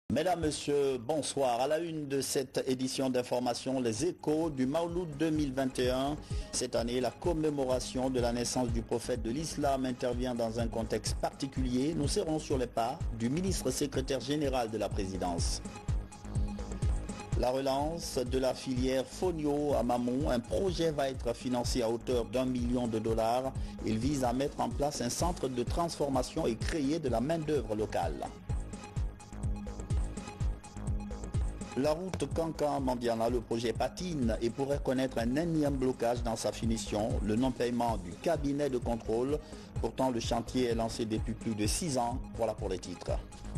Mesdames, Messieurs, bonsoir. À la une de cette édition d'information, les échos du Mawlud 2021. Cette année, la commémoration de la naissance du prophète de l'islam intervient dans un contexte particulier. Nous serons sur les pas du ministre secrétaire général de la présidence. La relance de la filière Fonio à Mamon, un projet va être financé à hauteur d'1 million de dollars. Il vise à mettre en place un centre de transformation et créer de la main-d'œuvre locale. La route Cancan-Mandiana, le projet patine et pourrait connaître un énième blocage dans sa finition, le non-paiement du cabinet de contrôle. Pourtant, le chantier est lancé depuis plus de 6 ans. Voilà pour les titres.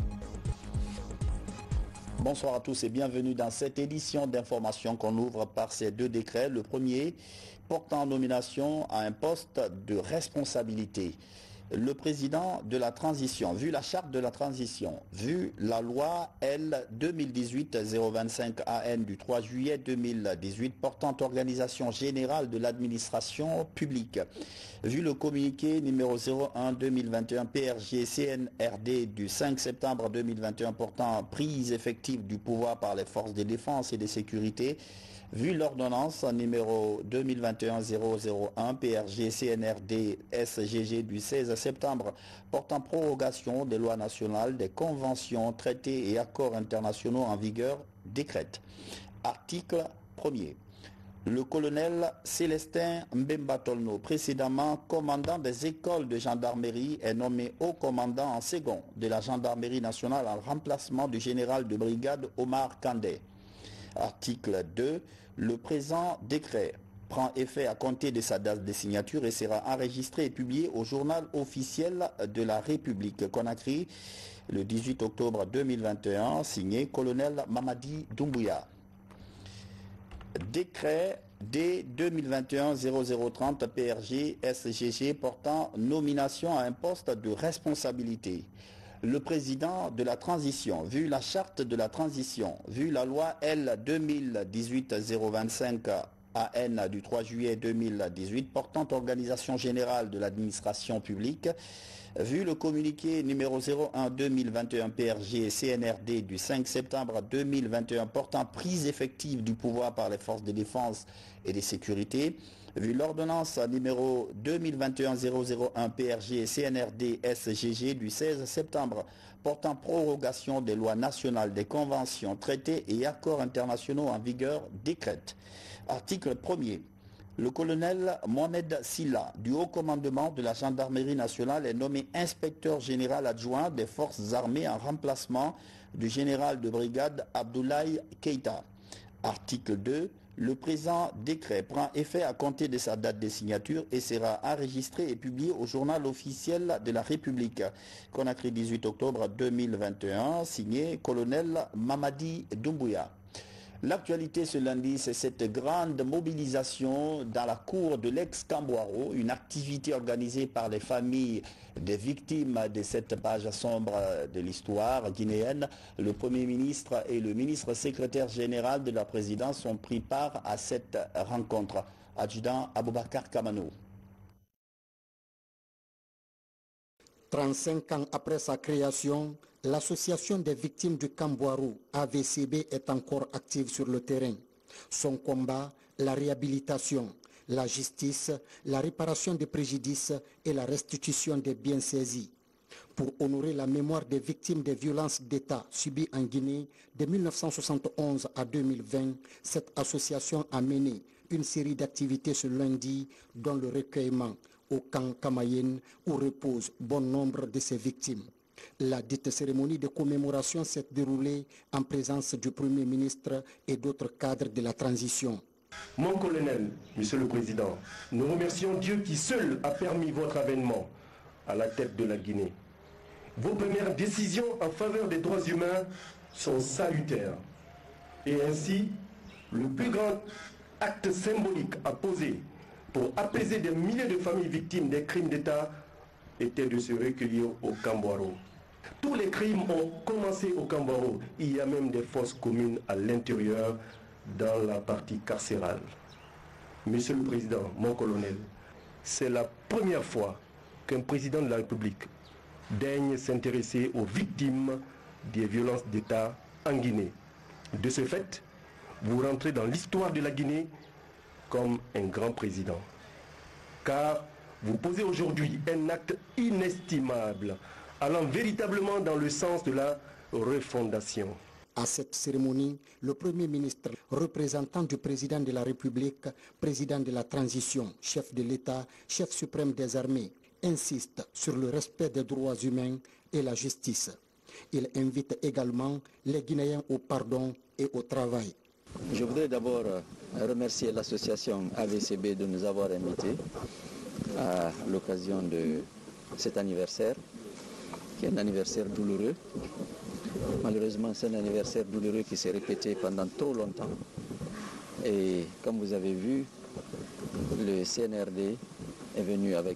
Bonsoir à tous et bienvenue dans cette édition d'information qu'on ouvre par ces deux décrets. Le premier portant nomination à un poste de responsabilité. Le président de la transition, vu la charte de la transition, vu la loi L 2018-025 AN du 3 juillet 2018 portant organisation générale de l'administration publique, vu le communiqué numéro 01-2021 PRG CNRD du 5 septembre 2021 portant prise effective du pouvoir par les forces de défense et de sécurité, vu l'ordonnance numéro 2021-001 PRG CNRD SGG du 16 septembre portant prorogation des lois nationales, des conventions, traités et accords internationaux en vigueur, décrète. Article 1er. Le colonel Célestin Mbemba Tolno, précédemment commandant des écoles de gendarmerie, est nommé haut commandant en second de la gendarmerie nationale en remplacement du général de brigade Omar Kandé. Article 2. Le présent décret prend effet à compter de sa date de signature et sera enregistré et publié au journal officiel de la République Conakry le 18 octobre 2021, signé colonel Mamadi Doumbouya. Décret D 2021-0030 PRG SGG portant nomination à un poste de responsabilité. Le président de la transition, vu la charte de la transition, vu la loi L 2018-025 AN du 3 juillet 2018 portant organisation générale de l'administration publique, vu le communiqué numéro 01-2021 PRG CNRD du 5 septembre 2021 portant prise effective du pouvoir par les forces de défense et de sécurité, vu l'ordonnance numéro 2021-001 PRG CNRD SGG du 16 septembre portant prorogation des lois nationales, des conventions, traités et accords internationaux en vigueur, décrète. Article 1er. Le colonel Mohamed Silla du haut commandement de la gendarmerie nationale est nommé inspecteur général adjoint des forces armées en remplacement du général de brigade Abdoulaye Keïta. Article 2. Le présent décret prend effet à compter de sa date de signature et sera enregistré et publié au journal officiel de la République. Conakry, 18 octobre 2021, signé colonel Mamadi Doumbouya. L'actualité ce lundi, c'est cette grande mobilisation dans la cour de l'ex-Camboiro, une activité organisée par les familles des victimes de cette page sombre de l'histoire guinéenne. Le Premier ministre et le ministre secrétaire général de la présidence ont pris part à cette rencontre. Adjudant Aboubakar Kamano. 35 ans après sa création, l'association des victimes du Camboiro, AVCB, est encore active sur le terrain. Son combat, la réhabilitation, la justice, la réparation des préjudices et la restitution des biens saisis. Pour honorer la mémoire des victimes des violences d'État subies en Guinée de 1971 à 2020, cette association a mené une série d'activités ce lundi, dont le recueillement au camp Kamayen où repose bon nombre de ses victimes. La dite cérémonie de commémoration s'est déroulée en présence du Premier ministre et d'autres cadres de la transition. Mon colonel, Monsieur le Président, nous remercions Dieu qui seul a permis votre avènement à la tête de la Guinée. Vos premières décisions en faveur des droits humains sont salutaires. Et ainsi, le plus grand acte symbolique à poser pour apaiser des milliers de familles victimes des crimes d'État était de se recueillir au Camboiro. Tous les crimes ont commencé au Camboiro. Il y a même des fosses communes à l'intérieur, dans la partie carcérale. Monsieur le Président, mon colonel, c'est la première fois qu'un président de la République daigne s'intéresser aux victimes des violences d'État en Guinée. De ce fait, vous rentrez dans l'histoire de la Guinée comme un grand président. Car vous posez aujourd'hui un acte inestimable, allant véritablement dans le sens de la refondation. À cette cérémonie, le Premier ministre, représentant du président de la République, président de la transition, chef de l'État, chef suprême des armées, insiste sur le respect des droits humains et la justice. Il invite également les Guinéens au pardon et au travail. Je voudrais d'abord remercier l'association AVCB de nous avoir invités à l'occasion de cet anniversaire, qui est un anniversaire douloureux. Malheureusement, c'est un anniversaire douloureux qui s'est répété pendant trop longtemps. Et comme vous avez vu, le CNRD est venu avec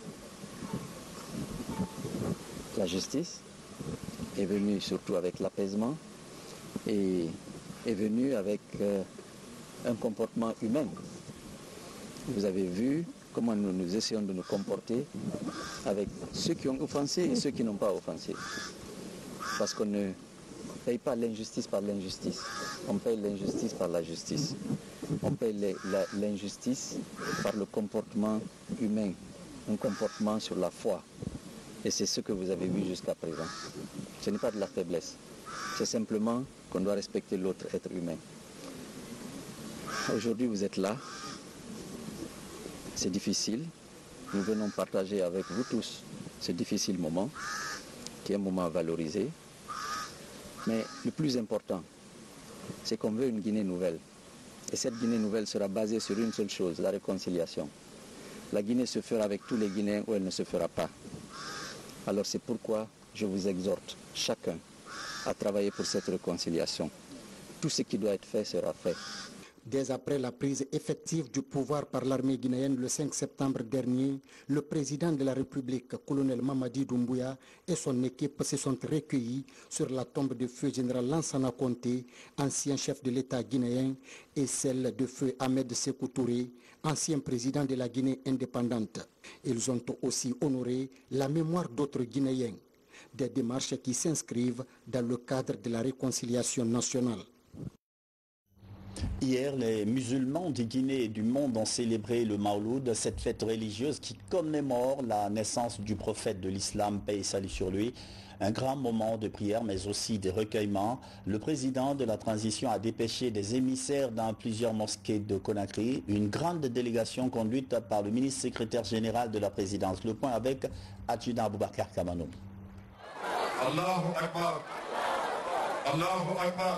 la justice, est venu surtout avec l'apaisement et est venu avec un comportement humain. Vous avez vu comment nous essayons de nous comporter avec ceux qui ont offensé et ceux qui n'ont pas offensé. Parce qu'on ne paye pas l'injustice par l'injustice, on paye l'injustice par la justice. On paye l'injustice par le comportement humain, un comportement sur la foi. Et c'est ce que vous avez vu jusqu'à présent. Ce n'est pas de la faiblesse, c'est simplement qu'on doit respecter l'autre être humain. Aujourd'hui, vous êtes là, c'est difficile. Nous venons partager avec vous tous ce difficile moment, qui est un moment à valoriser. Mais le plus important, c'est qu'on veut une Guinée nouvelle. Et cette Guinée nouvelle sera basée sur une seule chose, la réconciliation. La Guinée se fera avec tous les Guinéens ou elle ne se fera pas. Alors c'est pourquoi je vous exhorte, chacun, à travailler pour cette réconciliation. Tout ce qui doit être fait sera fait. Dès après la prise effective du pouvoir par l'armée guinéenne le 5 septembre dernier, le président de la République, colonel Mamadi Doumbouya, et son équipe se sont recueillis sur la tombe de feu général Lansana Conté, ancien chef de l'État guinéen, et celle de feu Ahmed Sékou Touré, ancien président de la Guinée indépendante. Ils ont aussi honoré la mémoire d'autres Guinéens, des démarches qui s'inscrivent dans le cadre de la réconciliation nationale. Hier, les musulmans de Guinée et du monde ont célébré le Mawlud, cette fête religieuse qui commémore la naissance du prophète de l'islam, paix et salut sur lui. Un grand moment de prière, mais aussi de recueillement. Le président de la transition a dépêché des émissaires dans plusieurs mosquées de Conakry. Une grande délégation conduite par le ministre secrétaire général de la présidence. Le point avec Adjudant Boubacar Kamano. Allahu Akbar. Allahu Akbar.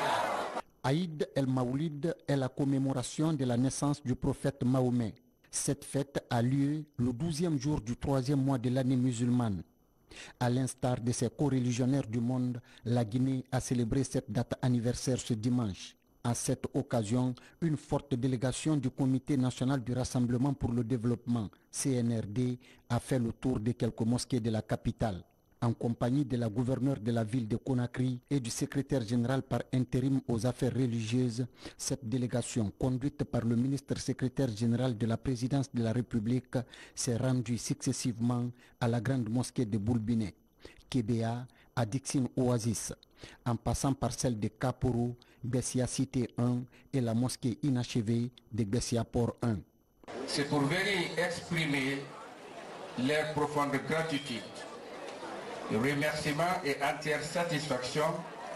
Aïd el-Mawlid est la commémoration de la naissance du prophète Mahomet. Cette fête a lieu le 12e jour du 3e mois de l'année musulmane. À l'instar de ses coreligionnaires du monde, la Guinée a célébré cette date anniversaire ce dimanche. À cette occasion, une forte délégation du Comité national du Rassemblement pour le développement, CNRD, a fait le tour de quelques mosquées de la capitale. En compagnie de la gouverneure de la ville de Conakry et du secrétaire général par intérim aux affaires religieuses, cette délégation, conduite par le ministre secrétaire général de la présidence de la République, s'est rendue successivement à la grande mosquée de Boulbiné, Kébéa, à Dixine Oasis, en passant par celle de Kapourou, Bessia Cité 1 et la mosquée inachevée de Bessia Port 1. C'est pour venir exprimer leur profonde gratitude, remerciement et entière satisfaction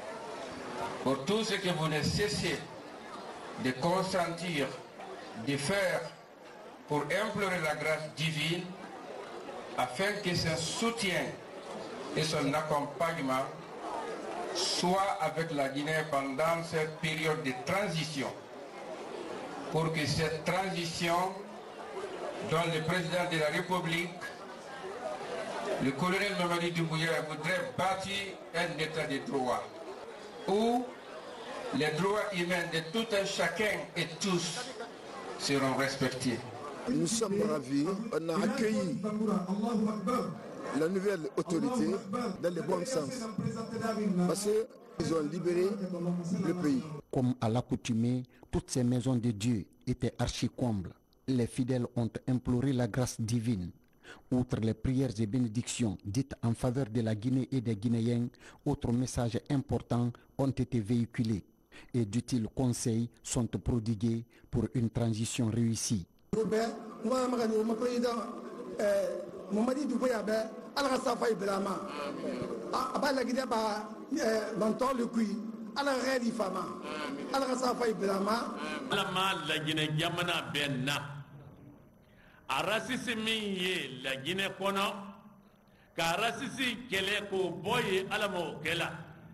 pour tout ce que vous ne cessez de consentir, de faire pour implorer la grâce divine afin que son soutien et son accompagnement soient avec la Guinée pendant cette période de transition, pour que cette transition dont le président de la République, le colonel Mamadi Doumbouya, voudrait bâtir un état de droit où les droits humains de tout un chacun et tous seront respectés. Nous sommes ravis, on a accueilli la nouvelle autorité dans le bon sens, parce qu'ils ont libéré le pays. Comme à l'accoutumée, toutes ces maisons de Dieu étaient archi-combles. Les fidèles ont imploré la grâce divine. Outre les prières et bénédictions dites en faveur de la Guinée et des Guinéens, autres messages importants ont été véhiculés et d'utiles conseils sont prodigués pour une transition réussie. Arasisi min ye la Guinée kɔnɔ ka arasisi kɛlɛ k'o bɔ ye Ala m'o kɛ la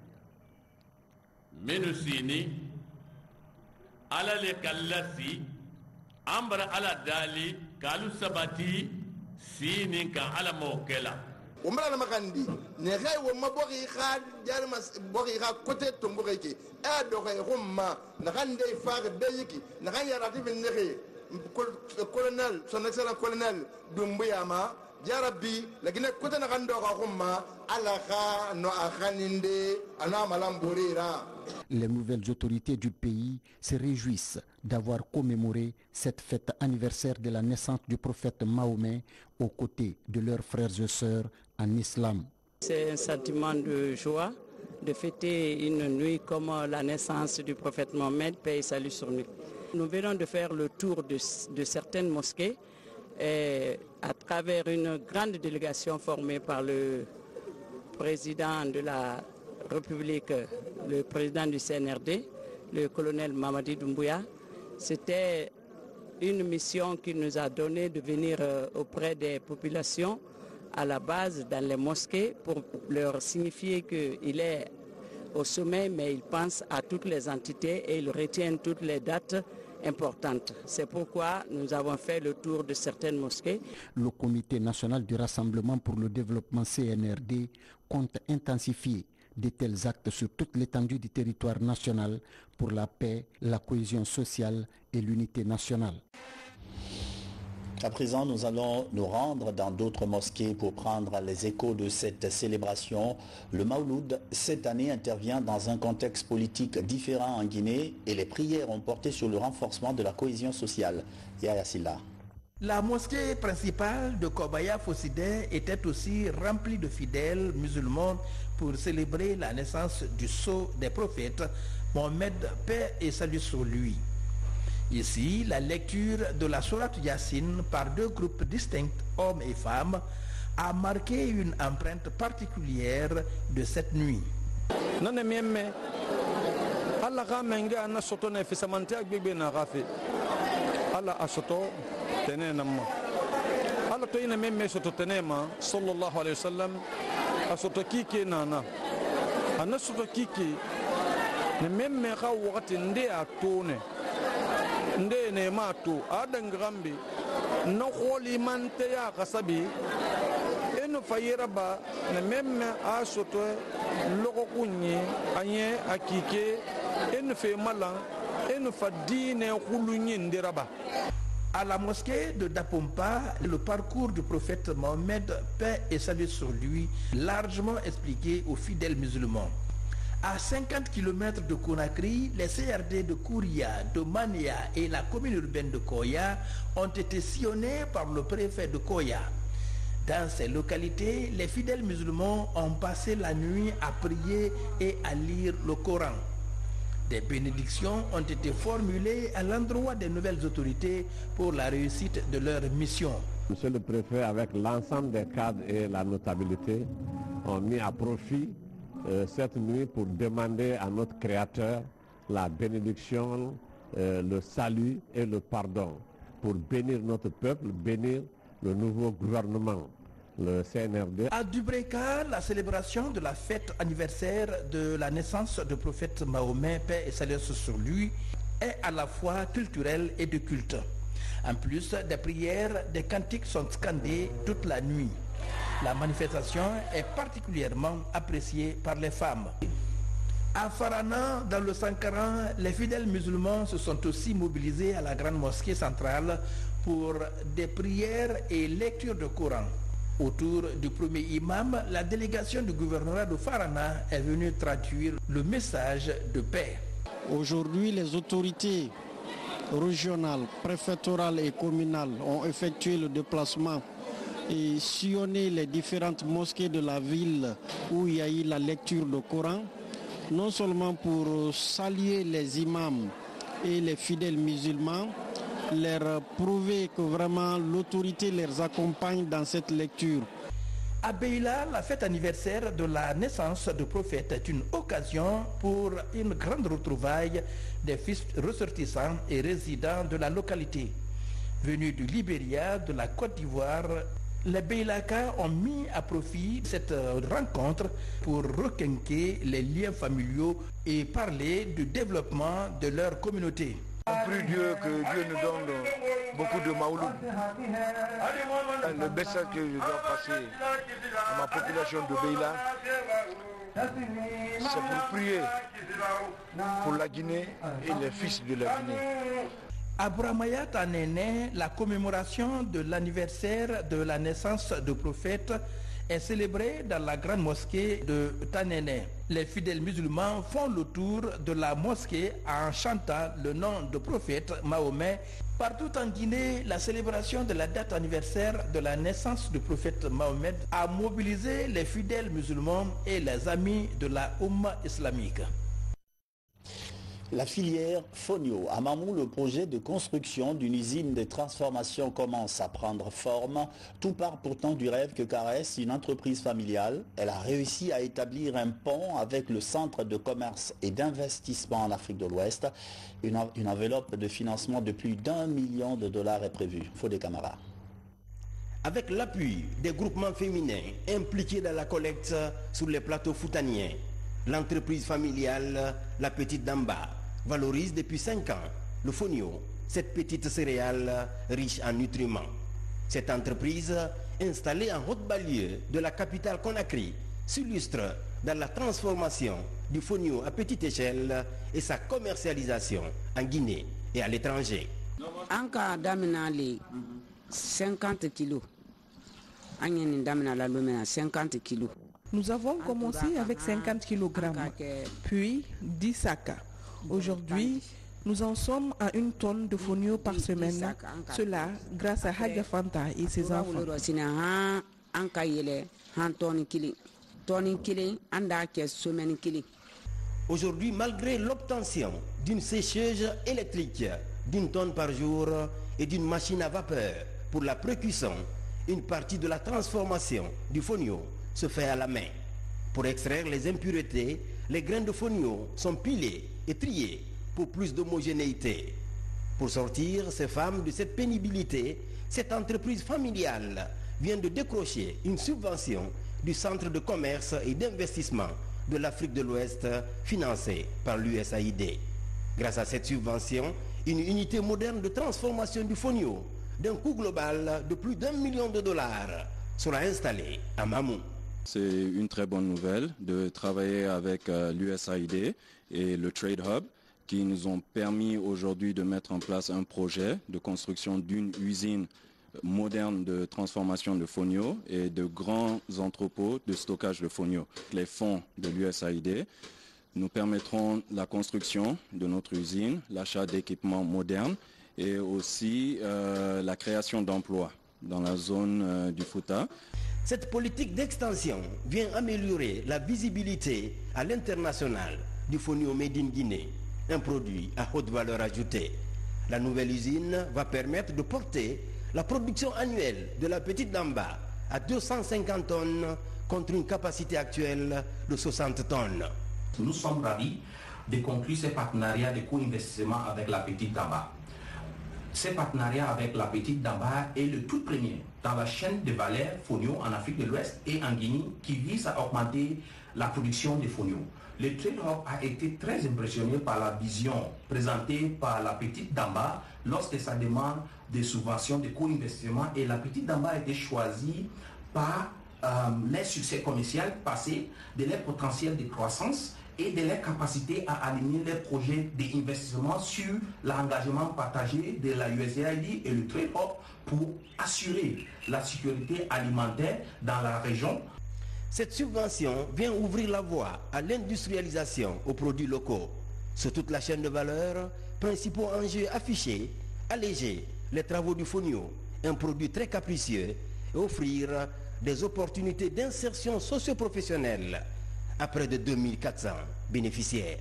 minnu sini Ala le ka lasi an bara Ala dali k'alu sabati sini kan Ala m'o kɛ la. Umra na makandi ne gai wo mabogi kha jar mas bogi kha côté tombogi ki e do kay humma na kan dey faag deyiki na kan yarati bin nexe colonel son excellent colonel Doumbouya ma jarabi la Guinée côté na kan do kha humma ala kha no akhaninde ana malamborira. Les nouvelles autorités du pays se réjouissent d'avoir commémoré cette fête anniversaire de la naissance du prophète Mahomet aux côtés de leurs frères et sœurs en islam. C'est un sentiment de joie de fêter une nuit comme la naissance du prophète Mohammed, paix et salut sur lui. Nous venons de faire le tour de certaines mosquées à travers une grande délégation formée par le président de la République, le président du CNRD, le colonel Mamadi Doumbouya. C'était une mission qui nous a donné de venir auprès des populations à la base dans les mosquées pour leur signifier qu'il est au sommet, mais il pense à toutes les entités et il retient toutes les dates importantes. C'est pourquoi nous avons fait le tour de certaines mosquées. Le Comité national du Rassemblement pour le développement CNRD compte intensifier de tels actes sur toute l'étendue du territoire national pour la paix, la cohésion sociale et l'unité nationale. À présent, nous allons nous rendre dans d'autres mosquées pour prendre les échos de cette célébration. Le Maouloud, cette année, intervient dans un contexte politique différent en Guinée et les prières ont porté sur le renforcement de la cohésion sociale. Yaya Silla. La mosquée principale de Kobaya Fossidé était aussi remplie de fidèles musulmans pour célébrer la naissance du sceau des prophètes, Mohammed, paix et salut sur lui. Ici, la lecture de la Sourate Yassine par deux groupes distincts, hommes et femmes, a marqué une empreinte particulière de cette nuit. Ala to ina memme soto tenema sallallahu alayhi wasallam asoto kiki nana ana soto kiki ne memme ka wakati nde atone nde ne matu adangambi no kholi mante ya kasabi eno fayira ba ne memme asoto loko kunye anye akike eno fe malan eno fadine khulunyi ndiraba. À la mosquée de Dapompa, le parcours du prophète Mohammed, paix et salut sur lui, largement expliqué aux fidèles musulmans. À 50 km de Conakry, les CRD de Kouria, de Mania et la commune urbaine de Koya ont été sillonnés par le préfet de Koya. Dans ces localités, les fidèles musulmans ont passé la nuit à prier et à lire le Coran. Des bénédictions ont été formulées à l'endroit des nouvelles autorités pour la réussite de leur mission. Monsieur le préfet, avec l'ensemble des cadres et la notabilité, ont mis à profit cette nuit pour demander à notre Créateur la bénédiction, le salut et le pardon, pour bénir notre peuple, bénir le nouveau gouvernement, le CNRD. À Dubreka, la célébration de la fête anniversaire de la naissance du prophète Mahomet, paix et salut sur lui, est à la fois culturelle et de culte. En plus des prières, des cantiques sont scandés toute la nuit. La manifestation est particulièrement appréciée par les femmes. À Farana, dans le Sankaran, les fidèles musulmans se sont aussi mobilisés à la grande mosquée centrale pour des prières et lectures de Coran. Autour du premier imam, la délégation du gouvernorat de Farana est venue traduire le message de paix. Aujourd'hui, les autorités régionales, préfectorales et communales ont effectué le déplacement et sillonné les différentes mosquées de la ville où il y a eu la lecture du Coran, non seulement pour saluer les imams et les fidèles musulmans, leur prouver que vraiment l'autorité les accompagne dans cette lecture. À Beila, la fête anniversaire de la naissance du prophète est une occasion pour une grande retrouvaille des fils ressortissants et résidents de la localité. Venus du Libéria, de la Côte d'Ivoire, les Beilaka ont mis à profit cette rencontre pour requinquer les liens familiaux et parler du développement de leur communauté. On prie Dieu que Dieu nous donne beaucoup de maouloud. Le message que je dois passer à ma population de Beila, c'est pour prier pour la Guinée et les fils de la Guinée. À Bramaya Tanene, la commémoration de l'anniversaire de la naissance du prophète est célébrée dans la grande mosquée de Tanene. Les fidèles musulmans font le tour de la mosquée en chantant le nom du prophète Mahomet. Partout en Guinée, la célébration de la date anniversaire de la naissance du prophète Mahomet a mobilisé les fidèles musulmans et les amis de la Oumma islamique. La filière Fonio. À Mamou, le projet de construction d'une usine de transformation commence à prendre forme. Tout part pourtant du rêve que caresse une entreprise familiale. Elle a réussi à établir un pont avec le Centre de commerce et d'investissement en Afrique de l'Ouest. Une enveloppe de financement de plus d'1 million de dollars est prévue. Fodé Camara. Avec l'appui des groupements féminins impliqués dans la collecte sur les plateaux foutaniens, l'entreprise familiale La Petite Damba valorise depuis 5 ans le fonio, cette petite céréale riche en nutriments. Cette entreprise, installée en haute banlieue de la capitale Conakry, s'illustre dans la transformation du fonio à petite échelle et sa commercialisation en Guinée et à l'étranger. En cas d'amener 50 kilos, 50 kilos. Nous avons commencé avec 50 kg, puis 10 sacs. Aujourd'hui, nous en sommes à 1 tonne de fonio par semaine. Cela grâce à Hadja Fanta et ses enfants. Aujourd'hui, malgré l'obtention d'une sécheuse électrique d'1 tonne par jour et d'une machine à vapeur pour la précuisson, une partie de la transformation du fonio se fait à la main. Pour extraire les impuretés, les grains de fonio sont pilés et triés pour plus d'homogénéité. Pour sortir ces femmes de cette pénibilité, cette entreprise familiale vient de décrocher une subvention du Centre de commerce et d'investissement de l'Afrique de l'Ouest financée par l'USAID. Grâce à cette subvention, une unité moderne de transformation du fonio d'un coût global de plus d'1 million de dollars sera installée à Mamou. C'est une très bonne nouvelle de travailler avec l'USAID et le Trade Hub qui nous ont permis aujourd'hui de mettre en place un projet de construction d'une usine moderne de transformation de fonio et de grands entrepôts de stockage de fonio. Les fonds de l'USAID nous permettront la construction de notre usine, l'achat d'équipements modernes et aussi la création d'emplois dans la zone du Fouta. Cette politique d'extension vient améliorer la visibilité à l'international du fonio Made in Guinée, un produit à haute valeur ajoutée. La nouvelle usine va permettre de porter la production annuelle de la Petite Damba à 250 tonnes contre une capacité actuelle de 60 tonnes. Nous sommes ravis de conclure ces partenariats de co-investissement avec la Petite Damba. Ce partenariat avec la Petite Damba est le tout premier dans la chaîne de valeur fonio en Afrique de l'Ouest et en Guinée qui vise à augmenter la production de fonio. Le Trade Hub a été très impressionné par la vision présentée par la Petite Damba lorsque ça demande des subventions de co-investissement et la Petite Damba a été choisie par les succès commerciaux passés, de leur potentiel de croissance et de leur capacité à aligner les projets d'investissement sur l'engagement partagé de la USAID et le Trade Hub pour assurer la sécurité alimentaire dans la région. Cette subvention vient ouvrir la voie à l'industrialisation aux produits locaux. Sur toute la chaîne de valeur, principaux enjeux affichés, alléger les travaux du fonio, un produit très capricieux et offrir des opportunités d'insertion socio-professionnelle à près de 2400 bénéficiaires.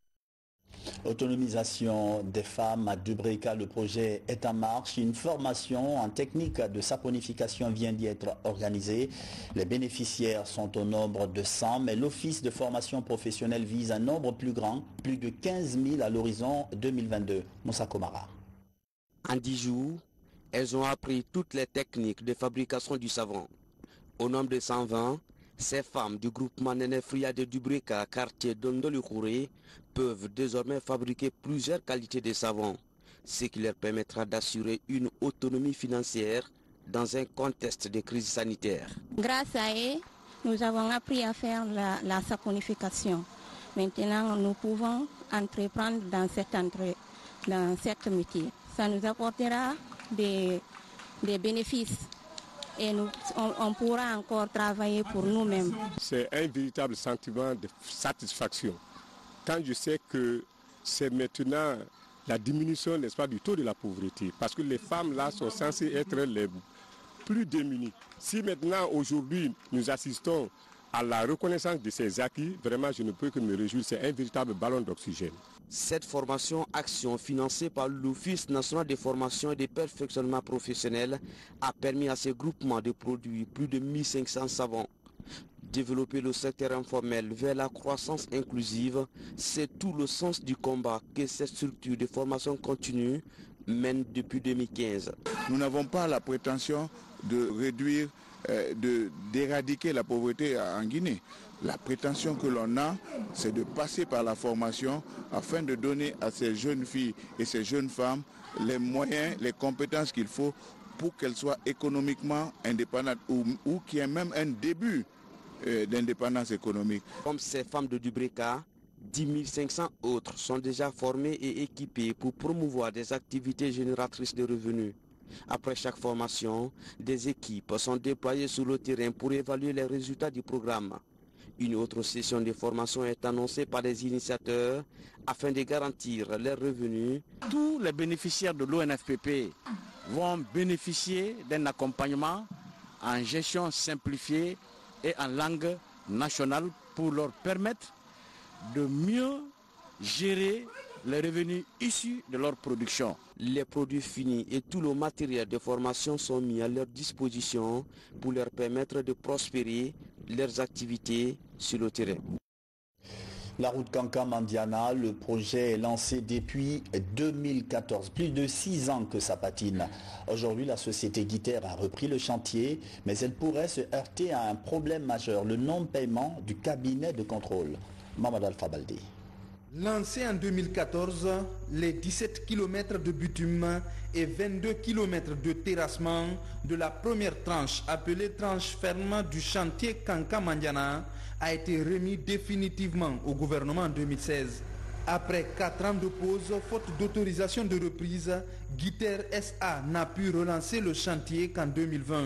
Autonomisation des femmes à Dubreka, le projet est en marche. Une formation en technique de saponification vient d'y être organisée. Les bénéficiaires sont au nombre de 100, mais l'Office de formation professionnelle vise un nombre plus grand, plus de 15 000 à l'horizon 2022. Moussa Komara. En 10 jours, elles ont appris toutes les techniques de fabrication du savon. Au nombre de 120, ces femmes du groupement Nénéfria de Dubreka, quartier d'Ondolukouré, peuvent désormais fabriquer plusieurs qualités de savon, ce qui leur permettra d'assurer une autonomie financière dans un contexte de crise sanitaire. Grâce à eux, nous avons appris à faire la saponification. Maintenant, nous pouvons entreprendre dans cette métier. Ça nous apportera des bénéfices et on pourra encore travailler pour nous-mêmes. C'est un véritable sentiment de satisfaction. Quand je sais que c'est maintenant la diminution, n'est-ce pas, du taux de la pauvreté, parce que les femmes là sont censées être les plus démunies. Si maintenant, aujourd'hui, nous assistons à la reconnaissance de ces acquis, vraiment je ne peux que me réjouir, c'est un véritable ballon d'oxygène. Cette formation action financée par l'Office national de formation et de perfectionnement professionnel a permis à ces groupements de produire plus de 1500 savons. Développer le secteur informel vers la croissance inclusive, c'est tout le sens du combat que cette structure de formation continue mène depuis 2015. Nous n'avons pas la prétention de réduire, d'éradiquer la pauvreté en Guinée. La prétention que l'on a, c'est de passer par la formation afin de donner à ces jeunes filles et ces jeunes femmes les moyens, les compétences qu'il faut pour qu'elles soient économiquement indépendantes ou qu'il y ait même un début d'indépendance économique. Comme ces femmes de Dubreka, 10 500 autres sont déjà formées et équipées pour promouvoir des activités génératrices de revenus. Après chaque formation, des équipes sont déployées sur le terrain pour évaluer les résultats du programme. Une autre session de formation est annoncée par les initiateurs afin de garantir leurs revenus. Tous les bénéficiaires de l'ONFPP vont bénéficier d'un accompagnement en gestion simplifiée et en langue nationale pour leur permettre de mieux gérer les revenus issus de leur production. Les produits finis et tout le matériel de formation sont mis à leur disposition pour leur permettre de prospérer leurs activités sur le terrain. La route Kanka-Mandiana, le projet est lancé depuis 2014. Plus de 6 ans que ça patine. Aujourd'hui, la société Guiter a repris le chantier, mais elle pourrait se heurter à un problème majeur, le non-paiement du cabinet de contrôle. Mamad Alpha-Baldi. Lancé en 2014, les 17 km de bitume et 22 km de terrassement de la première tranche, appelée tranche ferme du chantier Kanka-Mandiana, a été remis définitivement au gouvernement en 2016. Après 4 ans de pause, faute d'autorisation de reprise, Guiter SA n'a pu relancer le chantier qu'en 2020.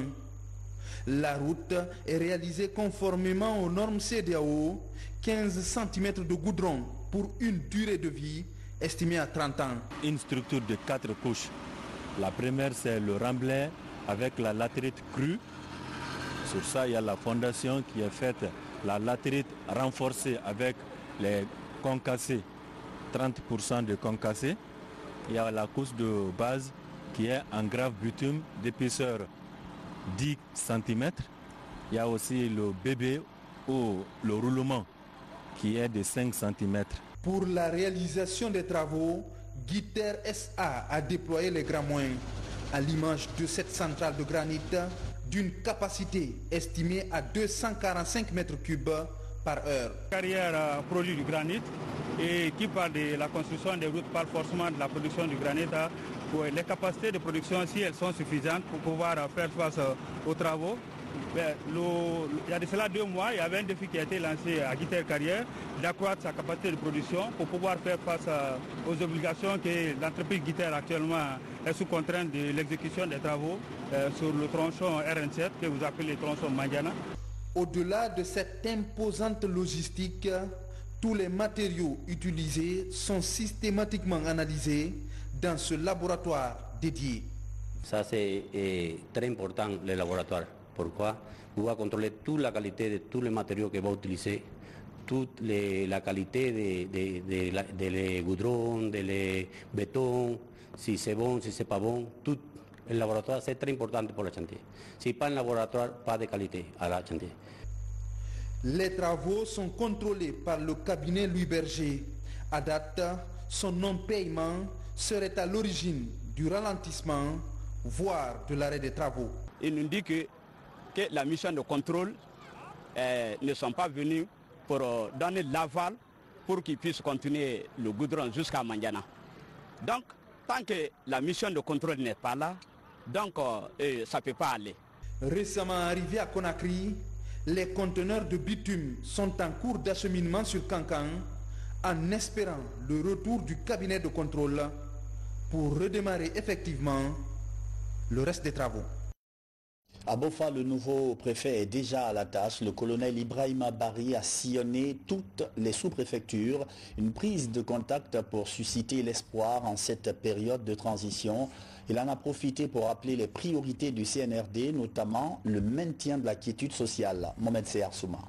La route est réalisée conformément aux normes CEDEAO, 15 cm de goudron pour une durée de vie estimée à 30 ans. Une structure de 4 couches. La première, c'est le remblai avec la latérite crue. Sur ça, il y a la fondation qui est faite, la latérite renforcée avec les concassés, 30% de concassés. Il y a la couche de base qui est en grave bitume d'épaisseur 10 cm. Il y a aussi le bébé ou le roulement qui est de 5 cm. Pour la réalisation des travaux, Guiter SA a déployé les grands moyens, à l'image de cette centrale de granit d'une capacité estimée à 245 m3 par heure. Carrière produit du granit et qui parle de la construction des routes parle forcément de la production du granit. Pour les capacités de production, si elles sont suffisantes pour pouvoir faire face aux travaux. Il y a de cela 2 mois, il y avait un défi qui a été lancé à Guiter Carrière d'accroître sa capacité de production pour pouvoir faire face aux obligations que l'entreprise Guiter actuellement est sous contrainte de l'exécution des travaux sur le tronçon RN7 que vous appelez le tronçon Mandiana. Au-delà de cette imposante logistique, tous les matériaux utilisés sont systématiquement analysés dans ce laboratoire dédié. Ça c'est très important, le laboratoire. Pourquoi? On va contrôler toute la qualité de tous les matériaux qu'on va utiliser, toute la qualité des goudrons, des bétons, si c'est bon, si c'est pas bon, tout. Le laboratoire, c'est très important pour le chantier. Si pas un laboratoire, pas de qualité à la chantier. Les travaux sont contrôlés par le cabinet Louis Berger. À date, son non-paiement serait à l'origine du ralentissement, voire de l'arrêt des travaux. Il nous dit que la mission de contrôle ne sont pas venus pour donner l'aval pour qu'ils puissent continuer le goudron jusqu'à Mandiana. Donc, tant que la mission de contrôle n'est pas là, donc ça ne peut pas aller. Récemment arrivé à Conakry, les conteneurs de bitume sont en cours d'acheminement sur Kankan en espérant le retour du cabinet de contrôle pour redémarrer effectivement le reste des travaux. À Bofa, le nouveau préfet est déjà à la tâche. Le colonel Ibrahima Bari a sillonné toutes les sous-préfectures. Une prise de contact pour susciter l'espoir en cette période de transition. Il en a profité pour rappeler les priorités du CNRD, notamment le maintien de la quiétude sociale. Mohamed Seher Souma.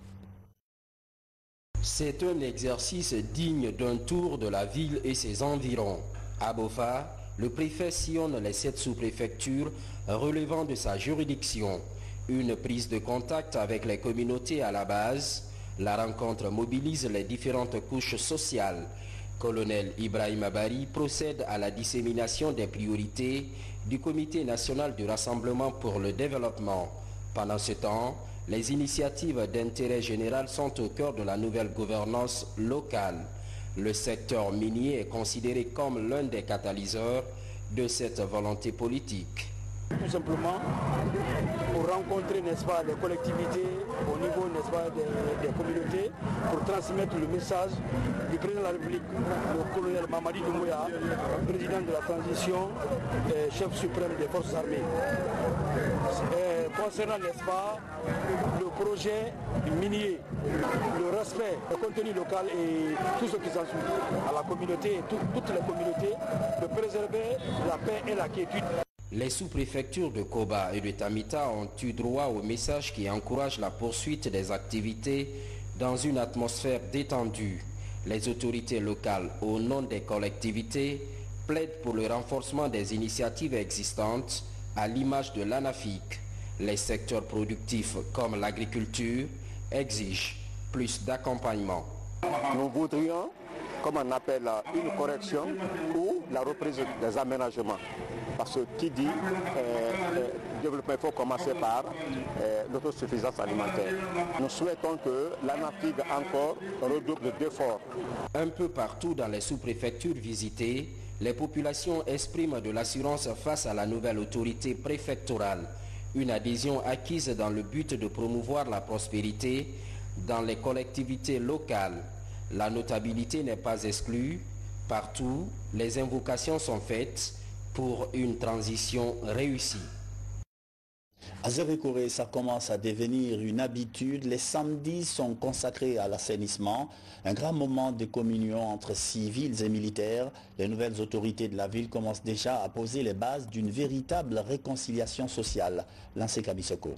C'est un exercice digne d'un tour de la ville et ses environs. À Bofa, le préfet sillonne les 7 sous-préfectures relevant de sa juridiction. Une prise de contact avec les communautés à la base. La rencontre mobilise les différentes couches sociales. Colonel Ibrahima Bari procède à la dissémination des priorités du Comité national du Rassemblement pour le développement. Pendant ce temps, les initiatives d'intérêt général sont au cœur de la nouvelle gouvernance locale. Le secteur minier est considéré comme l'un des catalyseurs de cette volonté politique. Tout simplement pour rencontrer, n'est-ce pas, les collectivités au niveau, n'est-ce pas, des communautés, pour transmettre le message du président de la République, le colonel Mamadi Doumbouya, président de la transition, chef suprême des forces armées. Concernant, n'est-ce pas, le projet minier, le respect, le contenu local et tout ce qui s'ensuit à la communauté, toutes les communautés, de préserver la paix et la quiétude. Les sous-préfectures de Koba et de Tamita ont eu droit au message qui encourage la poursuite des activités dans une atmosphère détendue. Les autorités locales, au nom des collectivités, plaident pour le renforcement des initiatives existantes à l'image de l'ANAFIC. Les secteurs productifs comme l'agriculture exigent plus d'accompagnement. Nous voudrions, comme on appelle, une correction ou la reprise des aménagements. Parce que qui dit développement, il faut commencer par l'autosuffisance alimentaire. Nous souhaitons que l'ANAFIC encore redouble d'efforts. Un peu partout dans les sous-préfectures visitées, les populations expriment de l'assurance face à la nouvelle autorité préfectorale. Une adhésion acquise dans le but de promouvoir la prospérité dans les collectivités locales. La notabilité n'est pas exclue. Partout, les invocations sont faites pour une transition réussie. À Zérékoré, ça commence à devenir une habitude. Les samedis sont consacrés à l'assainissement, un grand moment de communion entre civils et militaires. Les nouvelles autorités de la ville commencent déjà à poser les bases d'une véritable réconciliation sociale. Lancé Kabisoko.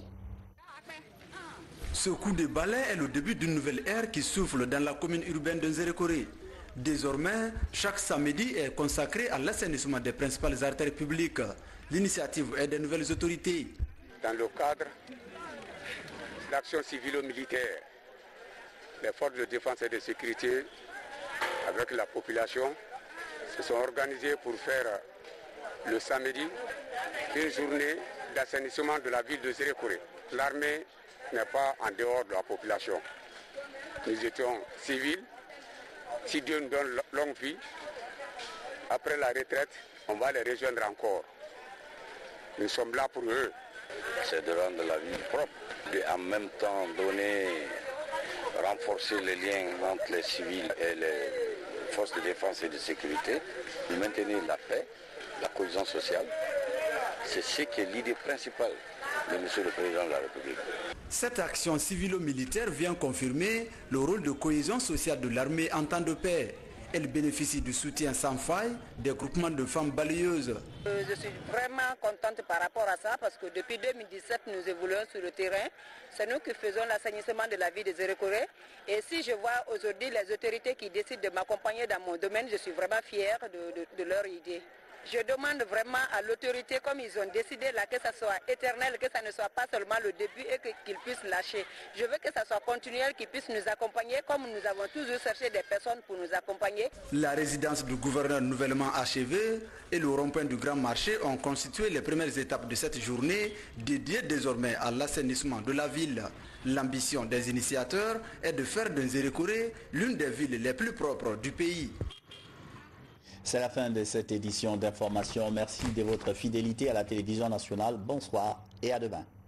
Ce coup de balai est le début d'une nouvelle ère qui souffle dans la commune urbaine de Zérékoré. Désormais, chaque samedi est consacré à l'assainissement des principales artères publiques. L'initiative est des nouvelles autorités. Dans le cadre de l'action civilo-militaire, les forces de défense et de sécurité, avec la population, se sont organisées pour faire le samedi une journée d'assainissement de la ville de Zérékoré. L'armée n'est pas en dehors de la population. Nous étions civils. Si Dieu nous donne longue vie, après la retraite, on va les rejoindre encore. Nous sommes là pour eux. C'est de rendre la ville propre et en même temps renforcer les liens entre les civils et les forces de défense et de sécurité, maintenir la paix, la cohésion sociale. C'est ce qui est l'idée principale de M. le Président de la République. Cette action civilo-militaire vient confirmer le rôle de cohésion sociale de l'armée en temps de paix. Elle bénéficie du soutien sans faille des groupements de femmes balayeuses. Je suis vraiment contente par rapport à ça parce que depuis 2017, nous évoluons sur le terrain. C'est nous qui faisons l'assainissement de la ville des Zérékoré. Et si je vois aujourd'hui les autorités qui décident de m'accompagner dans mon domaine, je suis vraiment fière de leur idée. Je demande vraiment à l'autorité, comme ils ont décidé là, que ça soit éternel, que ça ne soit pas seulement le début et qu'ils puissent lâcher. Je veux que ça soit continuel, qu'ils puissent nous accompagner comme nous avons toujours cherché des personnes pour nous accompagner. La résidence du gouverneur nouvellement achevée et le rond-point du Grand Marché ont constitué les premières étapes de cette journée dédiée désormais à l'assainissement de la ville. L'ambition des initiateurs est de faire de Zérékoré l'une des villes les plus propres du pays. C'est la fin de cette édition d'information. Merci de votre fidélité à la télévision nationale. Bonsoir et à demain.